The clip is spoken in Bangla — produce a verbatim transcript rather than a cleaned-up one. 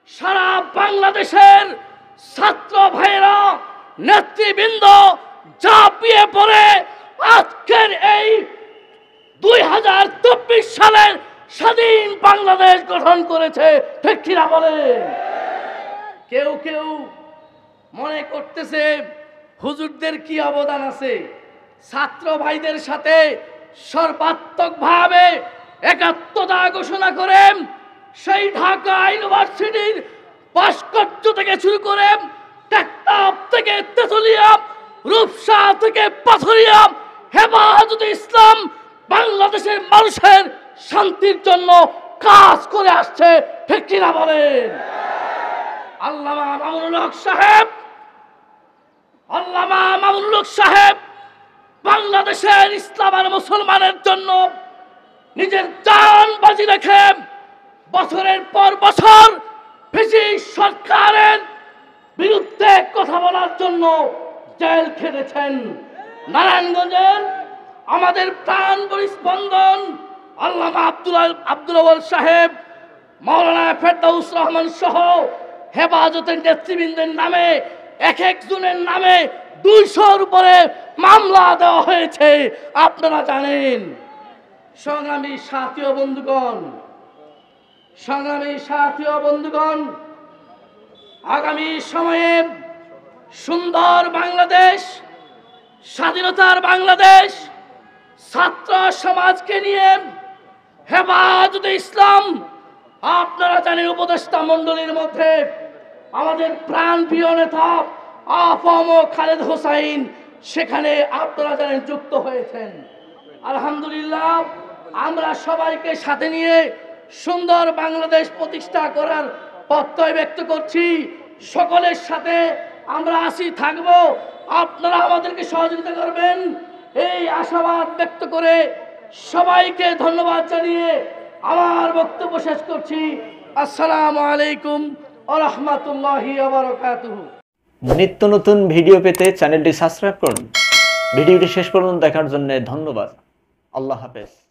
সারা বাংলাদেশের ছাত্র ভাইরা নেতৃবৃন্দ ঝাঁপিয়ে পড়ে আজকের এই দুই হাজার চব্বিশ সালের স্বাধীন বাংলাদেশ গঠন করেছে। ঠিক কিনা বলেন? কেউ কেউ মনে করতেছে হুজুরদের কি অবদান আছে, ছাত্র ভাইদের সাথে সর্বাত্মকভাবে একাত্মতা ঘোষণা করেন। সেই ঢাকা ইউনিভার্সিটির ভাস্কর্য থেকে শুরু করে টেকনাফ থেকে তেতুলিয়া, রূপসা থেকে পাথরিয়া, হেফাজতে ইসলাম বাংলাদেশের মানুষের শান্তির জন্য কাজ করে আসছে। ঠিক কিনা বলেন? আল্লামা মামুনুল হক সাহেব আল্লামা মামুনুল হক সাহেব বাংলাদেশের ইসলাম আর মুসলমানের জন্য নিজের জান বাজি রেখে বছরের পর বছর ব্রিটিশ সরকারের বিরুদ্ধে কথা বলার জন্য জেল খেটেছেন। নারায়ণগঞ্জের আমাদের প্রাণ পরিস্পন্দন আল্লামা আব্দুল আব্দুল আউয়াল সাহেব, মাওলানা ফেরদাউস রহমান সহ হেফাজতের নেতৃবৃন্দের নামে এক একজনের নামে দুইশোর উপরে মামলা দেওয়া হয়েছে, আপনারা জানেন। সংগ্রামী সাথী ও বন্ধুগণ, সংগ্রামী সাথী ও বন্ধুগণ, আগামী সময়ে সুন্দর বাংলাদেশ, স্বাধীনতার বাংলাদেশ, ছাত্র সমাজকে নিয়ে হেফাজতে ইসলাম, আপনারা জানেন উপদেষ্টা মণ্ডলীর মধ্যে আমাদের প্রাণপ্রিয় নেতা আফম খালেদ হোসাইন সেখানে আপনারা জানেন যুক্ত হয়েছেন। আলহামদুলিল্লাহ, আমরা সবাইকে সাথে নিয়ে সুন্দর বাংলাদেশ প্রতিষ্ঠা করার প্রত্যয় ব্যক্ত করছি। সকলের সাথে আমরা আছি, থাকবো, আপনারা আমাদেরকে সহযোগিতা করবেন এই আশাবাদ ব্যক্ত করে সবাইকে ধন্যবাদ জানিয়ে আমার বক্তব্য শেষ করছি। আসসালামু আলাইকুম ওয়া রাহমাতুল্লাহি ওয়া বারাকাতুহু। নিত্য নতুন ভিডিও পেতে চ্যানেলটি সাবস্ক্রাইব করুন। ভিডিওটি শেষ পর্যন্ত দেখার জন্য ধন্যবাদ। আল্লাহ হাফেজ।